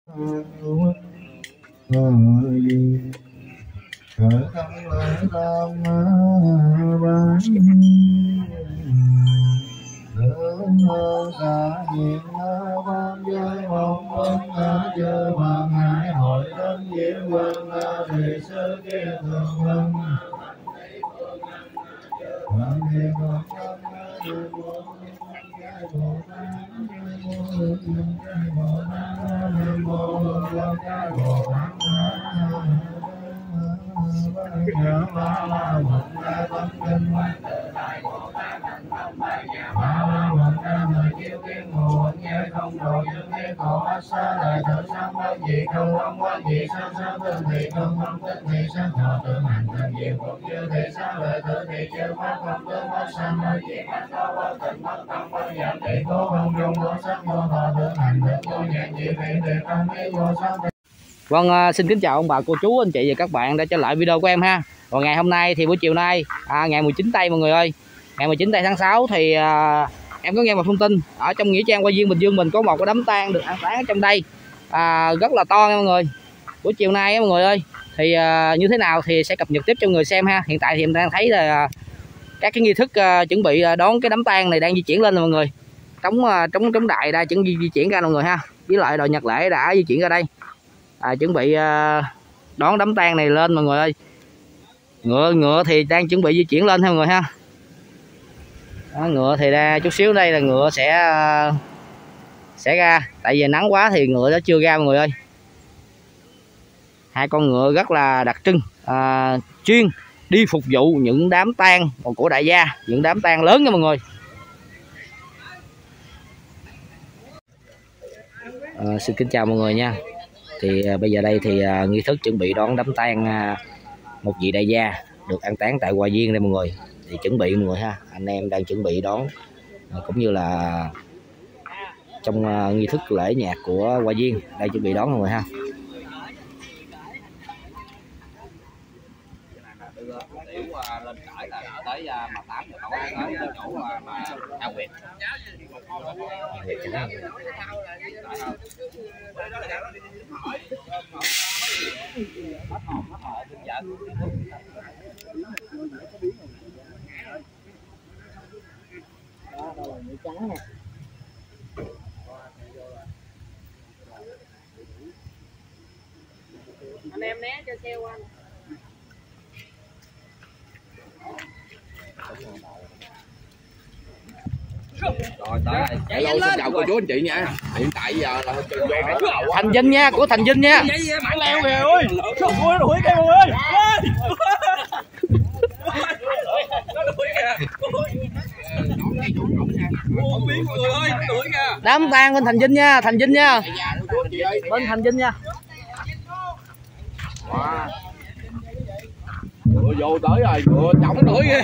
khởi tâm lễ tam bán lớn cả nhiệm quan giới một quân chơi hoàng hải hội đến diễm quân thị sư kia thường quân hoàng thiên con Vâng, xin kính chào ông bà, cô chú, anh chị và các bạn đã trở lại video của em ha. Và ngày hôm nay thì buổi chiều nay ngày 19 tây mọi người ơi. Ngày 19 tây tháng 6 thì em có nghe một thông tin ở trong nghĩa trang Hoa Viên Bình Dương mình có một cái đám tang được an táng ở trong đây rất là to nha mọi người. Buổi chiều nay á mọi người ơi thì như thế nào thì sẽ cập nhật tiếp cho người xem ha. Hiện tại thì em đang thấy là các cái nghi thức chuẩn bị đón cái đám tang này đang di chuyển lên rồi mọi người. Trống đại đã chuẩn bị di chuyển ra mọi người ha. Với lại đội nhạc lễ đã di chuyển ra đây. Chuẩn bị đón đám tang này lên mọi người ơi. Ngựa thì đang chuẩn bị di chuyển lên theo mọi người ha. Ngựa thì ra chút xíu đây là ngựa sẽ ra, tại vì nắng quá thì ngựa nó chưa ra mọi người ơi. Hai con ngựa rất là đặc trưng, chuyên đi phục vụ những đám tang của đại gia, những đám tang lớn nha mọi người. Xin kính chào mọi người nha. Thì bây giờ đây thì nghi thức chuẩn bị đón đám tang một vị đại gia được an táng tại Hoa Viên đây mọi người. Thì chuẩn bị mọi người ha, anh em đang chuẩn bị đón cũng như là trong nghi thức lễ nhạc của Hoa Viên đang chuẩn bị đón mọi người ha. Anh em né cho xe qua. Rồi tới hello, xin chào cô chú anh chị nha. Hiện tại giờ là Thành Vinh nha, của Thành Vinh nha. bạn leo kìa ơi. Sao đuổi đuổi cây ơi. Đám tang bên Thành Vinh nha, Thành Vinh nha. Bên Thành Vinh nha. Ngựa vô tới rồi, ngựa chổng đuổi ghê.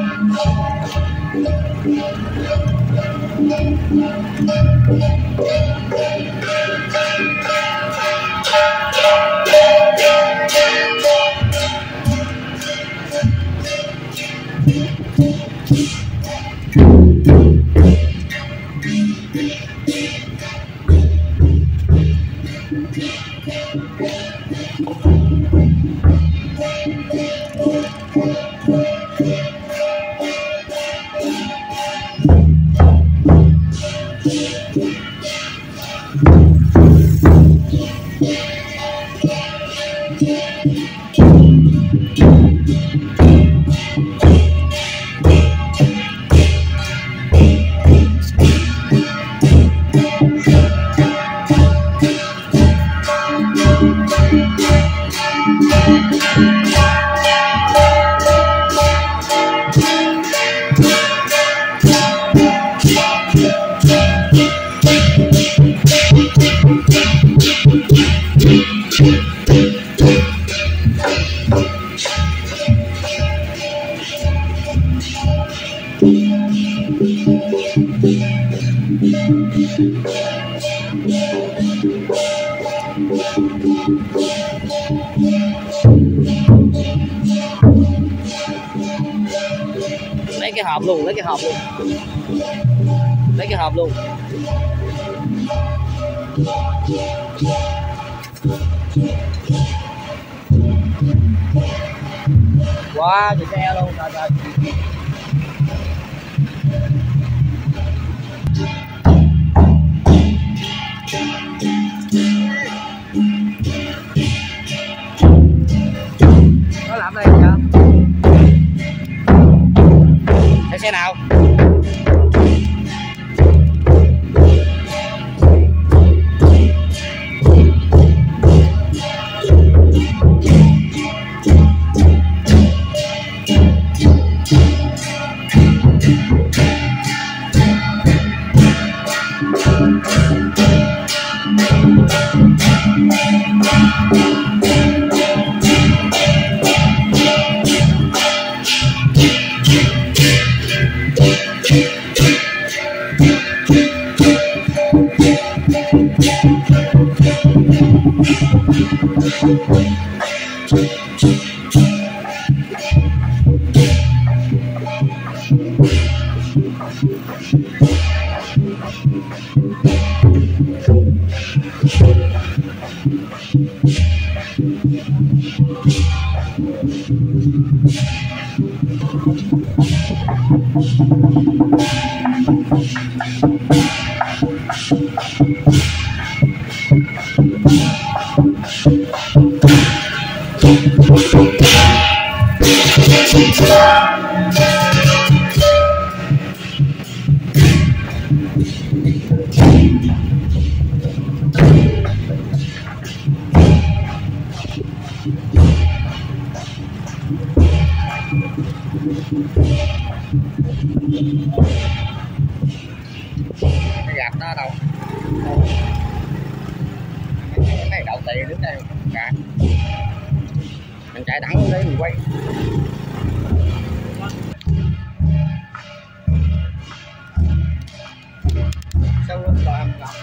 Lấy cái hộp luôn, lấy cái hộp luôn, lấy cái hộp luôn. Wow, chị xe luôn, trời trời. Nó làm đây hả? Thấy xe nào? Cái gạt nó đâu? Cái này đậu tiền đứng đây cả. Mình chạy thẳng lên đây mình quay. Sao luôn rồi em gặp.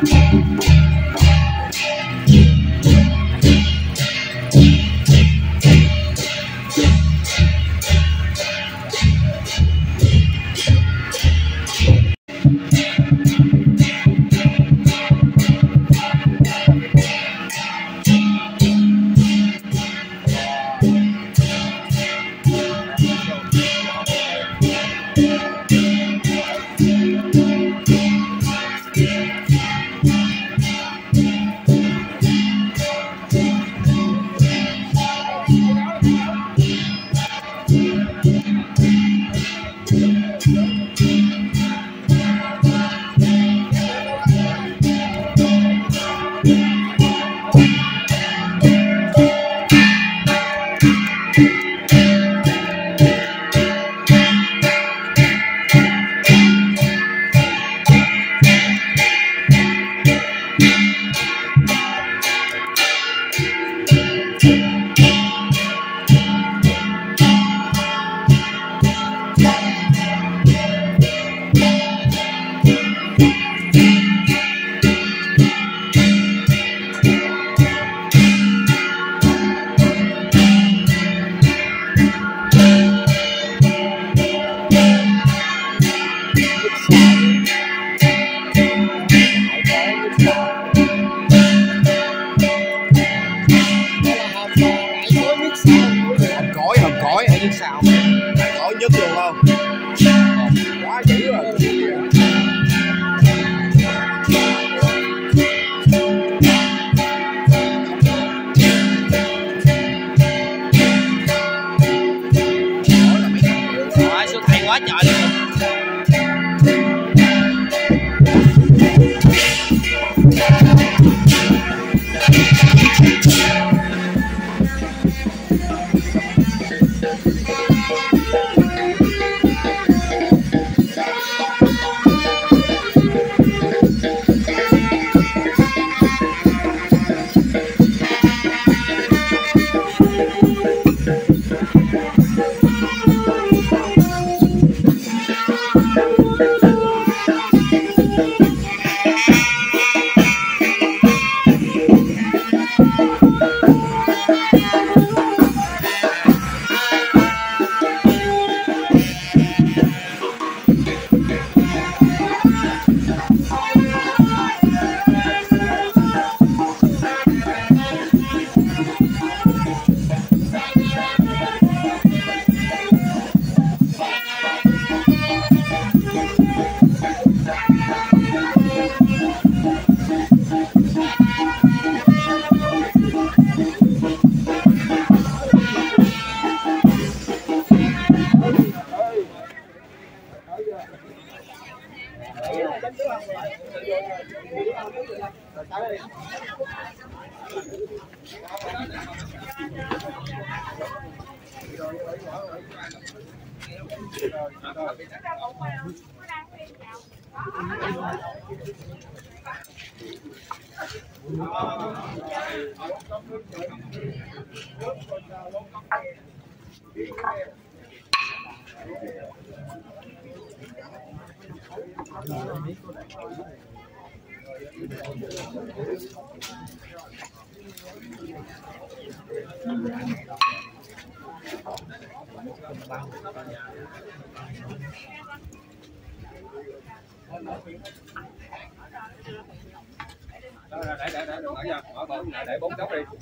Để 4 cốc đi.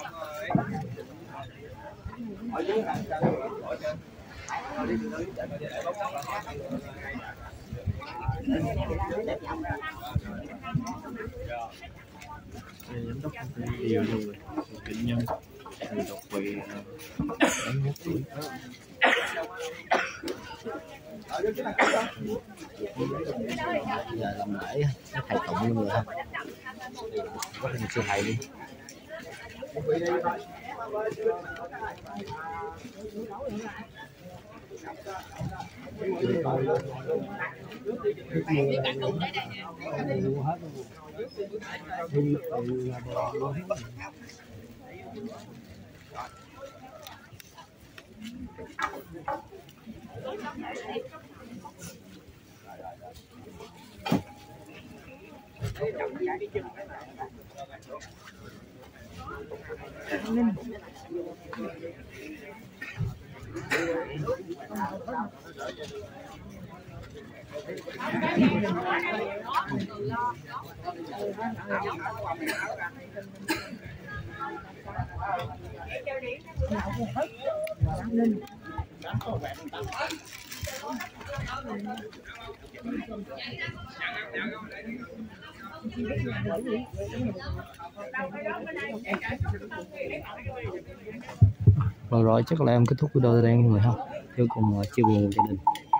Ở dưới hàng ở trên. Giám đốc công ty điều rồi Kính Nhân độc vị 41 tuổi. Giờ làm lễ thầy tụng luôn rồi ha, có hình sư thầy đi. Rồi chắc là em kết thúc video đây mọi người ha, chứ còn chia buồn gia đình.